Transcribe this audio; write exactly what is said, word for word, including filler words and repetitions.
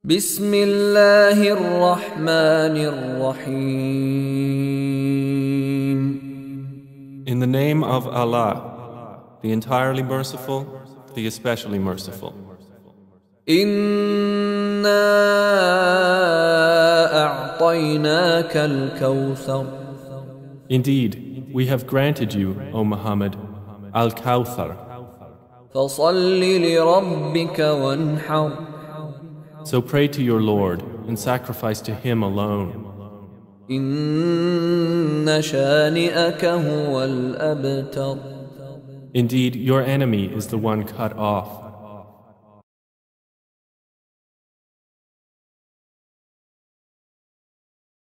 بسم الله الرحمن الرحيم. In the name of Allah, the entirely merciful, the especially merciful. إنا أعطيناك الكوثر. Indeed, we have granted you, O Muhammad, Al-Kawthar. فصل لربك وانحر. So pray to your Lord and sacrifice to Him alone. إن شانئك هو الأبتر. Indeed, your enemy is the one cut off.